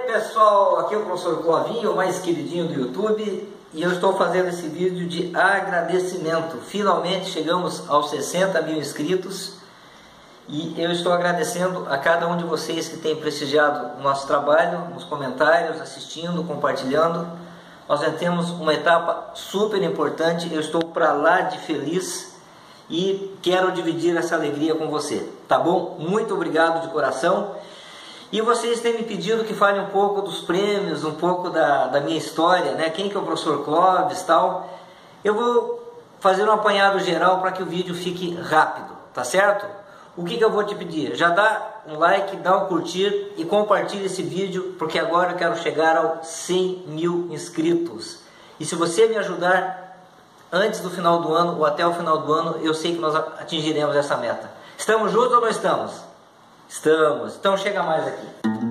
pessoal, aqui é o professor Clovinho, o mais queridinho do YouTube, e eu estou fazendo esse vídeo de agradecimento. Finalmente chegamos aos 60 mil inscritos e eu estou agradecendo a cada um de vocês que tem prestigiado o nosso trabalho, nos comentários, assistindo, compartilhando. Nós já temos uma etapa super importante, eu estou para lá de feliz e quero dividir essa alegria com você, tá bom? Muito obrigado de coração. E vocês têm me pedido que fale um pouco dos prêmios, um pouco da minha história, né? Quem que é o professor Clóvis e tal. Eu vou fazer um apanhado geral para que o vídeo fique rápido, tá certo? O que eu vou te pedir? Já dá um like, dá um curtir e compartilhe esse vídeo, porque agora eu quero chegar aos 100 mil inscritos. E se você me ajudar antes do final do ano ou até o final do ano, eu sei que nós atingiremos essa meta. Estamos juntos ou não estamos? Estamos. Então chega mais aqui.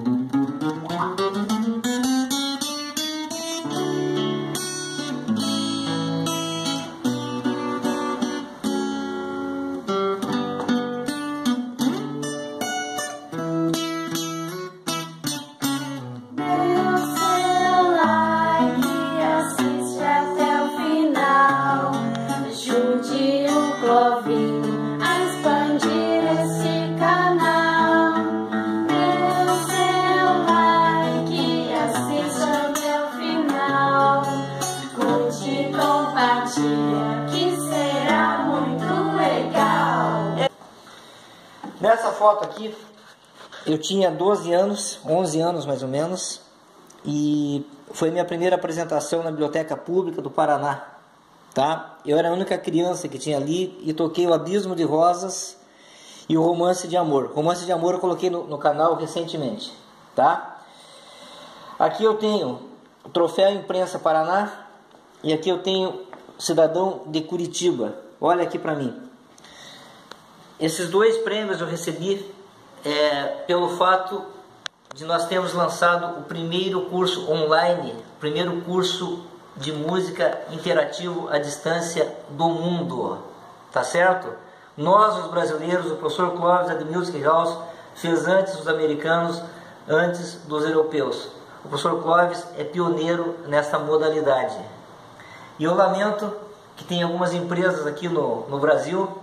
Nessa foto aqui, eu tinha 12 anos, 11 anos mais ou menos, e foi minha primeira apresentação na Biblioteca Pública do Paraná, tá? Eu era a única criança que tinha ali e toquei o Abismo de Rosas e o Romance de Amor. Romance de Amor eu coloquei no canal recentemente, tá? Aqui eu tenho o Troféu Imprensa Paraná e aqui eu tenho Cidadão de Curitiba. Olha aqui para mim. Esses dois prêmios eu recebi pelo fato de nós termos lançado o primeiro curso online, o primeiro curso de música interativo à distância do mundo, tá certo? Nós, os brasileiros, o professor Clóvis da The Music House fez antes dos americanos, antes dos europeus. O professor Clóvis é pioneiro nessa modalidade. E eu lamento que tem algumas empresas aqui no Brasil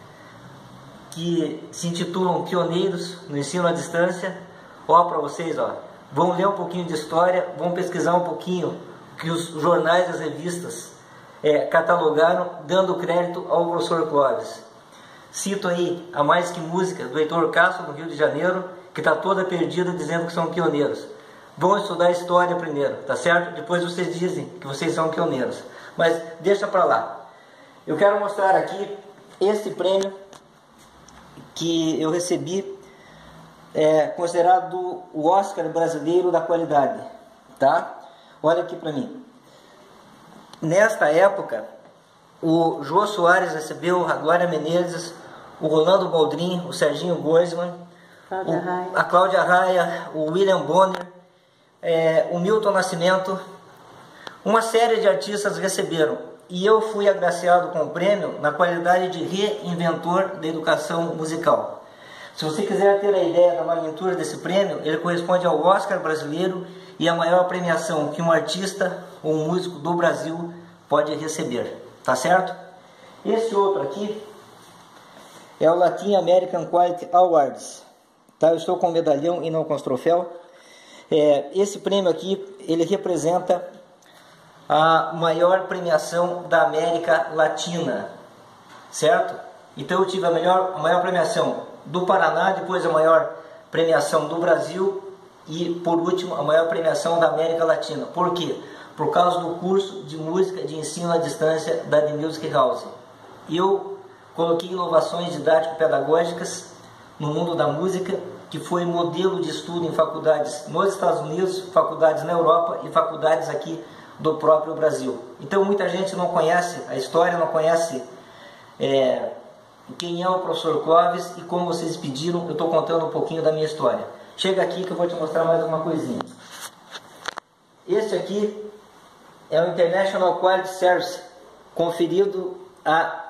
que se intitulam pioneiros no ensino à distância. Ó, para vocês, ó, vão ler um pouquinho de história, vão pesquisar um pouquinho o que os jornais e as revistas catalogaram, dando crédito ao professor Clóvis. Cito aí a Mais Que Música, do Heitor Castro, do Rio de Janeiro, que está toda perdida dizendo que são pioneiros. Vão estudar história primeiro, tá certo? Depois vocês dizem que vocês são pioneiros. Mas deixa para lá. Eu quero mostrar aqui esse prêmio que eu recebi, considerado o Oscar brasileiro da qualidade, tá? Olha aqui para mim. Nesta época, o Jô Soares recebeu, a Glória Menezes, o Rolando Boldrin, o Serginho Groisman, a Cláudia Raia, o William Bonner, o Milton Nascimento, uma série de artistas receberam. E eu fui agraciado com o prêmio na qualidade de reinventor da educação musical. Se você quiser ter a ideia da magnitude desse prêmio, ele corresponde ao Oscar brasileiro e a maior premiação que um artista ou um músico do Brasil pode receber. Tá certo? Esse outro aqui é o Latin American Quality Awards. Tá? Eu estou com o medalhão e não com os troféus. Esse prêmio aqui, ele representa a maior premiação da América Latina, certo? Então eu tive a maior premiação do Paraná, depois a maior premiação do Brasil e por último a maior premiação da América Latina. Por quê? Por causa do curso de música de ensino à distância da The Music House. Eu coloquei inovações didático-pedagógicas no mundo da música, que foi modelo de estudo em faculdades nos Estados Unidos, faculdades na Europa e faculdades aqui do próprio Brasil. Então muita gente não conhece a história, não conhece quem é o professor Clóvis, e como vocês pediram, eu estou contando um pouquinho da minha história. Chega aqui que eu vou te mostrar mais uma coisinha. Este aqui é o International Quality Service, conferido a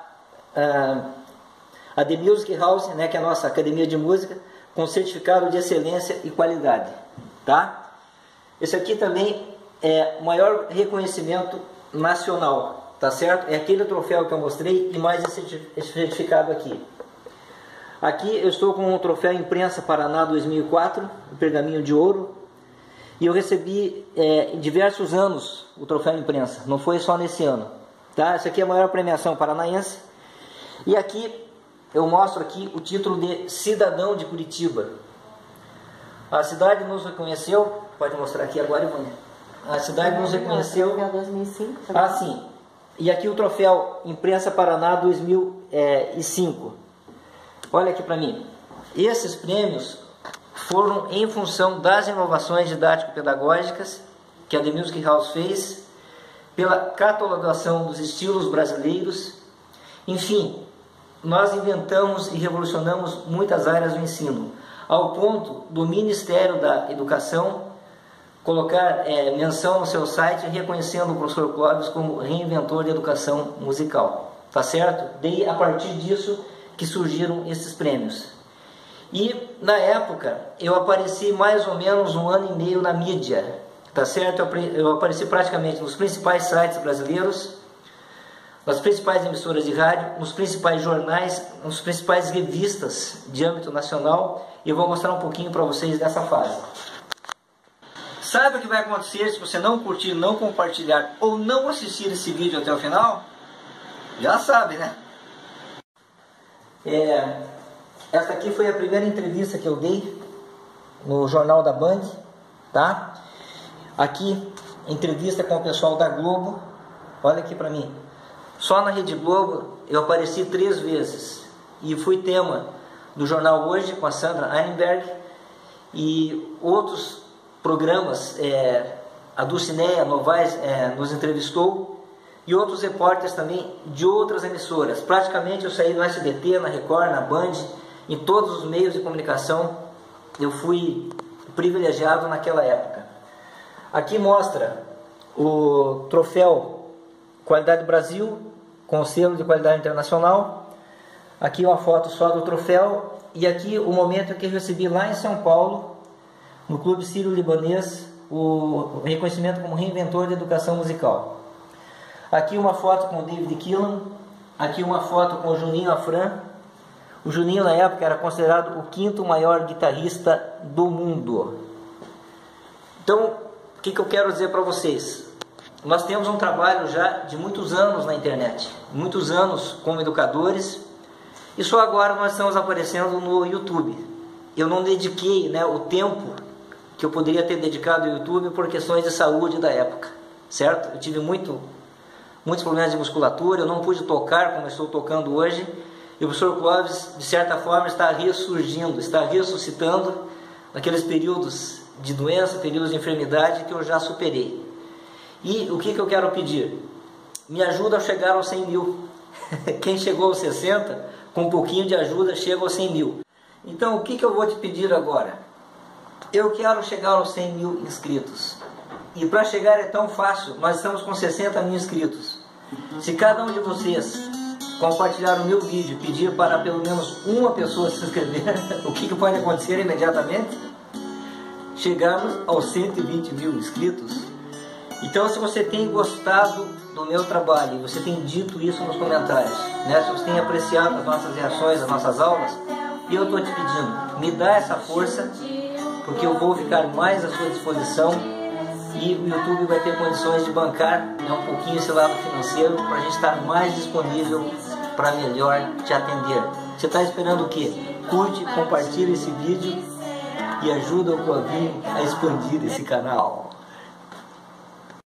The Music House, né, que é a nossa academia de música, com certificado de excelência e qualidade, tá? Esse aqui também é o maior reconhecimento nacional, tá certo? É aquele troféu que eu mostrei e mais esse certificado aqui. Aqui eu estou com o troféu Imprensa Paraná 2004, o pergaminho de ouro. E eu recebi em diversos anos o troféu Imprensa, não foi só nesse ano. Tá? Essa aqui é a maior premiação paranaense. E aqui eu mostro aqui o título de Cidadão de Curitiba. A cidade nos reconheceu, pode mostrar aqui agora, Ivone. A cidade nos reconheceu. 2005. Ah, sim. E aqui o troféu Imprensa Paraná 2005. Olha aqui para mim. Esses prêmios foram em função das inovações didático-pedagógicas que a The Music House fez, pela catalogação dos estilos brasileiros. Enfim, nós inventamos e revolucionamos muitas áreas do ensino, ao ponto do Ministério da Educação colocar menção no seu site reconhecendo o professor Clóvis como reinventor de educação musical. Tá certo? Daí, a partir disso que surgiram esses prêmios. E na época eu apareci mais ou menos 1 ano e meio na mídia, tá certo? Eu apareci praticamente nos principais sites brasileiros, nas principais emissoras de rádio, nos principais jornais, nas principais revistas de âmbito nacional, e eu vou mostrar um pouquinho para vocês dessa fase. Sabe o que vai acontecer se você não curtir, não compartilhar ou não assistir esse vídeo até o final? Já sabe, né? Essa aqui foi a primeira entrevista que eu dei no Jornal da Band, tá? Aqui, entrevista com o pessoal da Globo. Olha aqui pra mim. Só na Rede Globo eu apareci 3 vezes. E fui tema do Jornal Hoje com a Sandra Einberg. E outros programas, a Dulcineia Novaes nos entrevistou. E outros repórteres também de outras emissoras. Praticamente eu saí no SBT, na Record, na Band, em todos os meios de comunicação. Eu fui privilegiado naquela época. Aqui mostra o troféu Qualidade Brasil, com o selo de qualidade internacional. Aqui uma foto só do troféu. E aqui o momento que eu recebi lá em São Paulo, no Clube Sírio-Libanês, o reconhecimento como reinventor de educação musical. Aqui uma foto com o David Keelan, aqui uma foto com o Juninho Afran. O Juninho na época era considerado o 5º maior guitarrista do mundo. Então, o que eu quero dizer para vocês? Nós temos um trabalho já de muitos anos na internet, muitos anos como educadores, e só agora nós estamos aparecendo no YouTube. Eu não dediquei o tempo que eu poderia ter dedicado ao YouTube por questões de saúde da época, certo? Eu tive muitos problemas de musculatura, eu não pude tocar como eu estou tocando hoje, e o professor Clóvis, de certa forma, está ressurgindo, está ressuscitando naqueles períodos de doença, períodos de enfermidade que eu já superei. E o que eu quero pedir? Me ajuda a chegar aos 100 mil. Quem chegou aos 60, com um pouquinho de ajuda, chega aos 100 mil. Então, o que eu vou te pedir agora? Eu quero chegar aos 100 mil inscritos. E para chegar é tão fácil, nós estamos com 60 mil inscritos. Se cada um de vocês compartilhar o meu vídeo, pedir para pelo menos uma pessoa se inscrever, o que pode acontecer imediatamente? Chegarmos aos 120 mil inscritos. Então, se você tem gostado do meu trabalho, você tem dito isso nos comentários, se você tem apreciado as nossas reações, as nossas aulas, eu estou te pedindo, me dá essa força, porque eu vou ficar mais à sua disposição. E o YouTube vai ter condições de bancar um pouquinho esse lado financeiro para a gente estar mais disponível para melhor te atender. Você está esperando o quê? Curte, compartilha esse vídeo e ajuda o Clovinho a expandir esse canal.